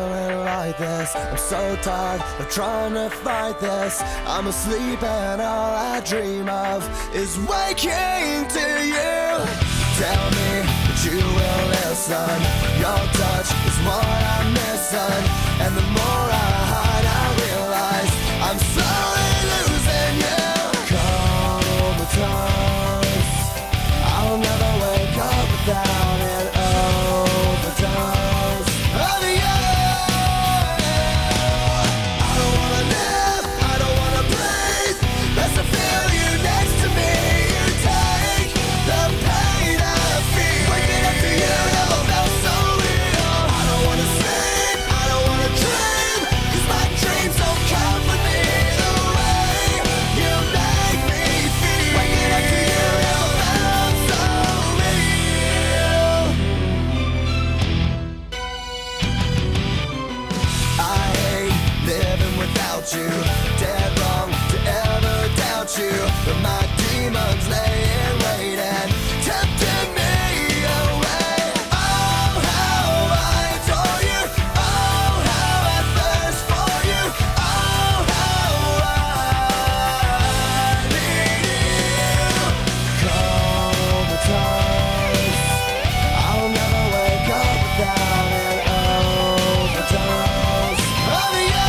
feeling like this. I'm so tired of trying to fight this. I'm asleep and all I dream of is waking to you. Tell me that you will listen. Your touch is what I'm missing, and the more I hide, I realize I'm slowly losing you. Comatose, I'll never wake up without an overdose of you. I don't wanna live, I don't wanna breathe. Best to feel you next to me. You take the pain I feel. Waking up to you never felt so real. I don't wanna sleep, I don't wanna dream, 'cause my dreams don't comfort me the way you make me feel. Waking up to you never felt so real. I hate living without you. Dead wrong to ever doubt you, but my demons lay in wait and tempting me away. Oh, how I adore you. Oh, how I thirst for you. Oh, how I need you. Comatose, I'll never wake up without an overdose of you.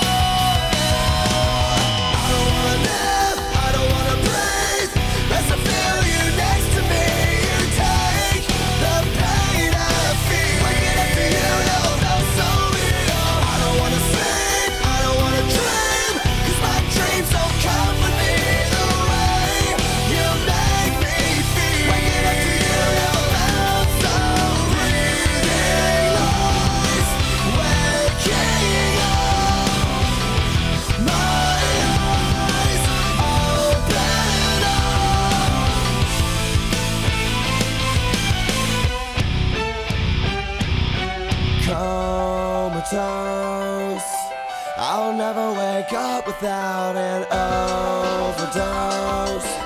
I don't wanna live, I don't wanna breathe. Best to feel you next to me. You take the pain I feel. Waking up to you never felt so real. I don't wanna sleep, I don't wanna dream, 'cause my dreams don't comfort me the way you make me feel. Waking up to you never felt so real. Noise, waking up, my eyes open up. Comatose, I'll never wake up without an overdose.